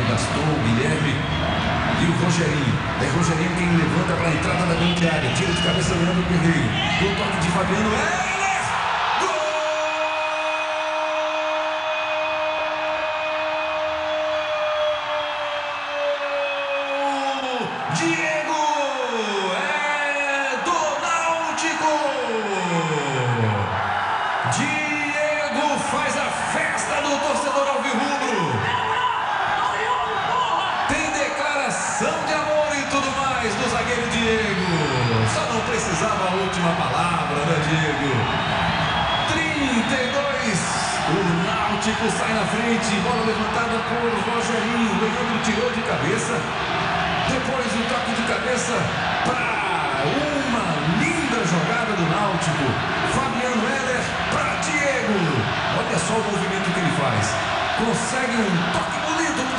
Gaston, o Guilherme e o Rogerinho. É Rogerinho quem levanta para a entrada da grande área. Tira de cabeça Leandro Guerreiro. O toque de Fabiano Heller. Gol! Diego! É do Náutico! Diego faz a festa do torcedor alvirrubro. Tem declaração de amor e tudo mais do zagueiro Diego. Só não precisava a última palavra, né, Diego? 32. O Náutico sai na frente. Bola levantada por Rogerinho. Leandro tirou de cabeça. Depois o toque de cabeça para uma linda jogada do Náutico. Fabiano Heller para Diego. Olha só o movimento que ele faz. Consegue um toque bonito